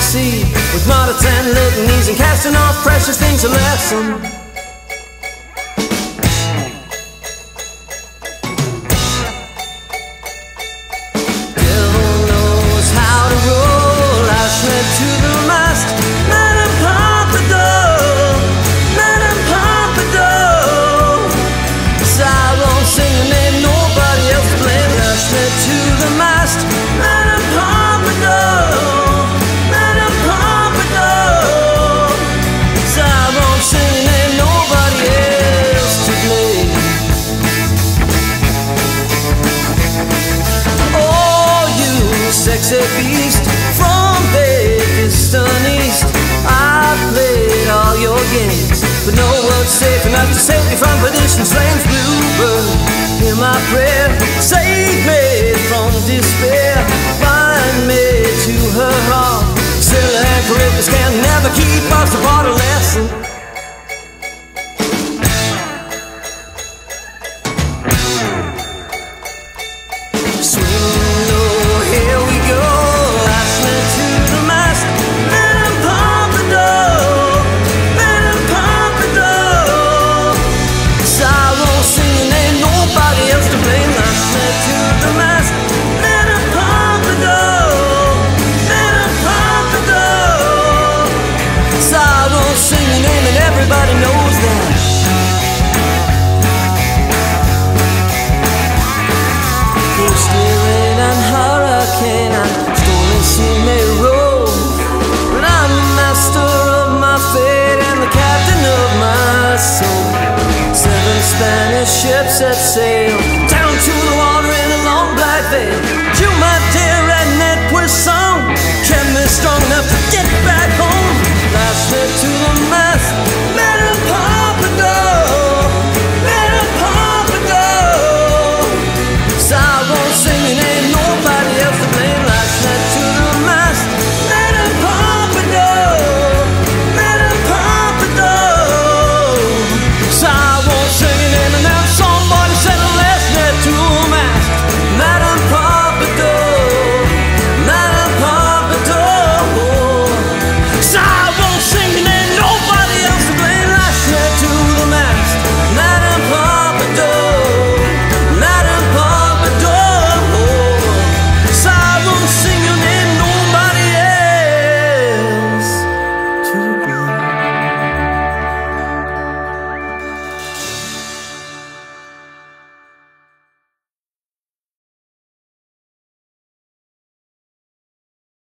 sea, with martyrs and litanies, and casting off precious things a lesson. Devil knows how to roll, Ashmed to the mast, Madame Pompadour, Madame Pompadour. So I won't sing your name, nobody else to blame. Ashmed to the mast, Madame Pompadour, Madame Pompadour. So I won't sing your name, nobody else to blame. Oh, you sexy beast from the distant east, I played all your games, but no one's safe enough to save me from perdition's flames. Bluebird, hear my prayer, save me from despair, bind me to her heart. Scylla and Charybdis can never keep us apart. A lesson. Swing low, here we go, Ashmed to the mast, Madame Pompadour, Madame Pompadour. So I won't sing your name, nobody else to blame. Ashmed to the mast, Madame Pompadour, Madame Pompadour. So I won't sing your name, and everybody knows that. Rain and hurricane and stormy sea may roll, but I'm the master of my fate and the captain of my soul. 7 Spanish ships set sail,